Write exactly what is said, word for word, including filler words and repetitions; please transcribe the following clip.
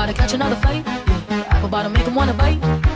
about to catch another fight. Yeah, apple bottom make 'em wanna bite.